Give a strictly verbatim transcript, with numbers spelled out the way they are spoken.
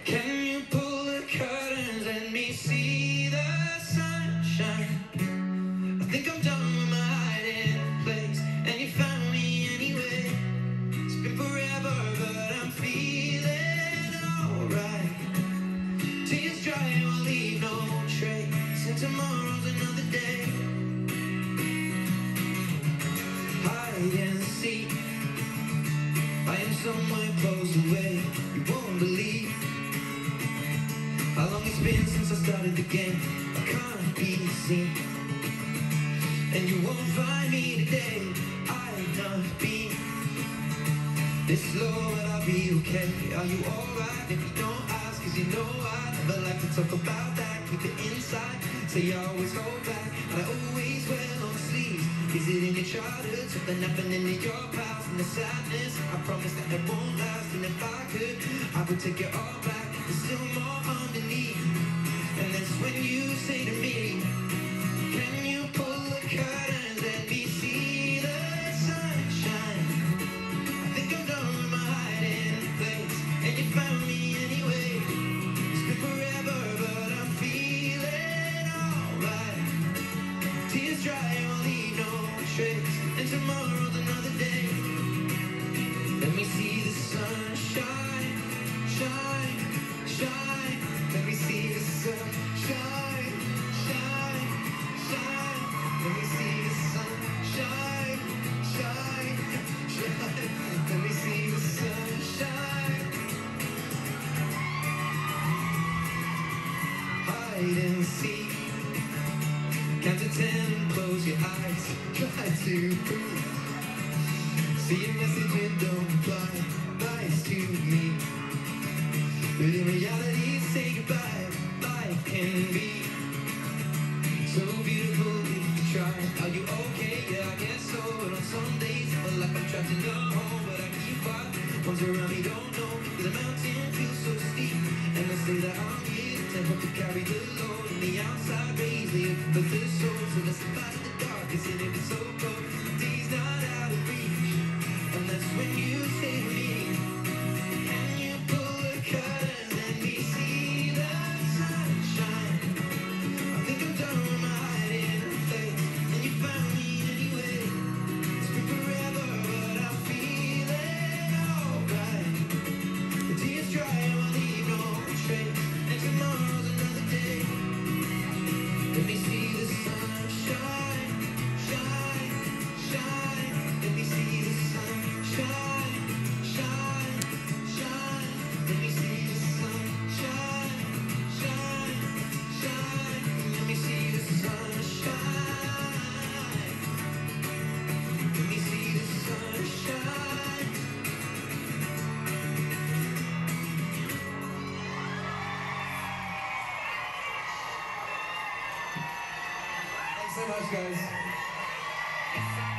Can you pull the curtains, let me see the sunshine? I think I'm done with my hiding place, and you found me anyway. It's been forever, but I'm feeling alright. Tears dry, will leave no trace, and tomorrow's another day. Hide and seek, I am somewhere close away. You won't believe how long it's been since I started the game. I can't be seen, and you won't find me today. I've not been this low, but I'll be okay. Are you alright? If you don't ask, cause you know I never like to talk about that. Keep it inside, say you always hold back, and I always wear long sleeves. Is it in your childhood? Something happening in your past, and the sadness, I promise that it won't last. And if I could, I would take it all back. There's still more underneath, and that's when you say to me, can you pull the curtains, let me see the sunshine? I think I'm done with my hiding place, and you found me anyway. It's been forever, but I'm feeling alright. Tears dry, won't leave no trace, and tomorrow's another day. Let me see the sunshine, shine, shine. Let me see the sun shine, shine, shine. Let me see the sun shine, shine, shine. Let me see the sun shine. Hide and seek, count to ten and close your eyes. Try to breathe, see a message and don't reply. Lies to me, but in reality, say goodbye. Life can be so beautiful if you try. Are you okay? Yeah, I guess so. But on some days, I feel like I'm trapped in a hole, but I keep on. Ones around me don't know, cause the mountain feels so steep, and they say that I'm here to help you carry the load. And the outside rays, they but the soul. So let's fight the dark, isn't it so cold? The day's not out of reach, and that's when you say to me, can you pull the curtains, let me see the sunshine? I think I'm done with my hiding place, and you found me anyway. It's been forever, but I'm feeling alright. The tears dry, won't leave no trace, and tomorrow's another day. Let me see the sunshine, shine, shine. Let me see the sunshine, shine, shine. Let me see the sunshine, shine, shine. Let me see the sunshine. Let me see the sunshine. Thanks so much, guys.